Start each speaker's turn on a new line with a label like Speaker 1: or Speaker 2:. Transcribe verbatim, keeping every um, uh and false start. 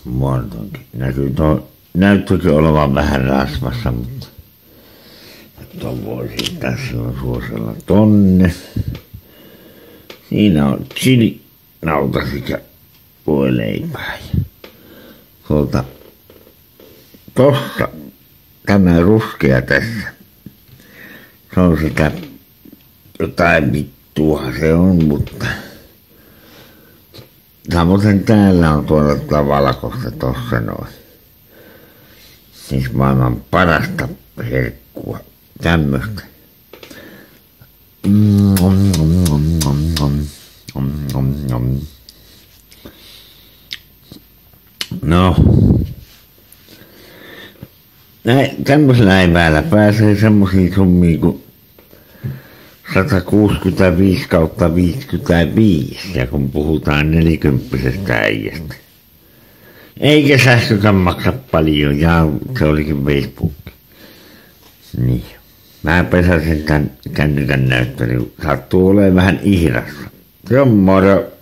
Speaker 1: Muotoinkin. Näkyy tuo, näyttääkin olevan vähän rasvassa, mutta tuon voi siirtää silloin suosella tonne. Siinä on chili, nautasit ja voileipää. Tuolta tossa, tämä ruskea tässä, se on sitä jotain vittua se on, mutta samoin täällä on tuolla tuolla valkoista tossa noin. Siis maailman parasta herkkua, tämmöstä. No, näin, tämmöisellä eväillä pääsee semmosiin summiin kuin sata kuusikymmentäviisi kautta viisikymmentäviisi, ja kun puhutaan nelikymppisestä äijästä. Eikä säästötä maksa paljon, ja se olikin Facebook. Niin. Mä pesäsin tän kännykän näyttöön, sattuu olemaan vähän ihrassa. Se on moro.